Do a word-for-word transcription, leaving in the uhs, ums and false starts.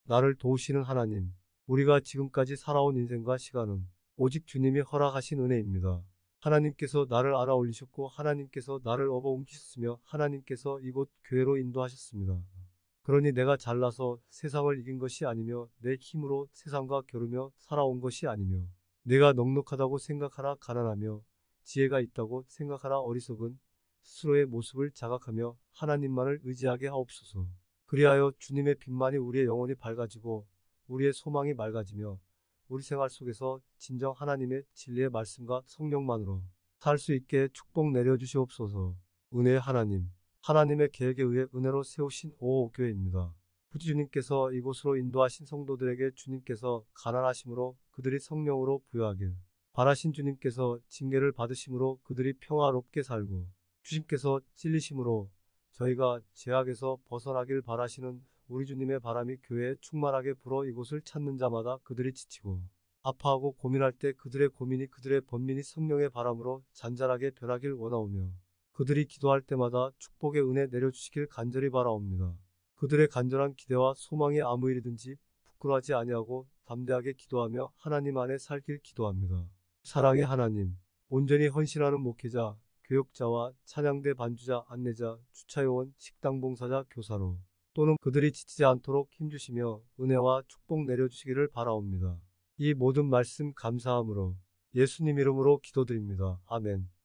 나를 도우시는 하나님, 우리가 지금까지 살아온 인생과 시간은 오직 주님이 허락하신 은혜입니다. 하나님께서 나를 알아 올리셨고 하나님께서 나를 업어 옮기셨으며 하나님께서 이곳 교회로 인도하셨습니다. 그러니 내가 잘나서 세상을 이긴 것이 아니며 내 힘으로 세상과 겨루며 살아온 것이 아니며 내가 넉넉하다고 생각하라 가난하며 지혜가 있다고 생각하라 어리석은 스스로의 모습을 자각하며 하나님만을 의지하게 하옵소서. 그리하여 주님의 빛만이 우리의 영혼이 밝아지고 우리의 소망이 맑아지며 우리 생활 속에서 진정 하나님의 진리의 말씀과 성령만으로 살 수 있게 축복 내려주시옵소서. 은혜의 하나님, 하나님의 계획에 의해 은혜로 세우신 오호교회입니다. 부디 주님께서 이곳으로 인도하신 성도들에게 주님께서 가난하심으로 그들이 성령으로 부여하길 바라신 주님께서 징계를 받으심으로 그들이 평화롭게 살고 주님께서 찔리심으로 저희가 죄악에서 벗어나길 바라시는 우리 주님의 바람이 교회에 충만하게 불어 이곳을 찾는 자마다 그들이 지치고 아파하고 고민할 때 그들의 고민이 그들의 번민이 성령의 바람으로 잔잔하게 변하길 원하오며 그들이 기도할 때마다 축복의 은혜 내려주시길 간절히 바라옵니다. 그들의 간절한 기대와 소망이 아무 일이든지 부끄러워하지 아니하고 담대하게 기도하며 하나님 안에 살길 기도합니다. 사랑의 하나님, 온전히 헌신하는 목회자, 교역자와 찬양대 반주자, 안내자, 주차요원, 식당봉사자, 교사로 또는 그들이 지치지 않도록 힘주시며 은혜와 축복 내려주시기를 바라옵니다. 이 모든 말씀 감사함으로 예수님 이름으로 기도드립니다. 아멘.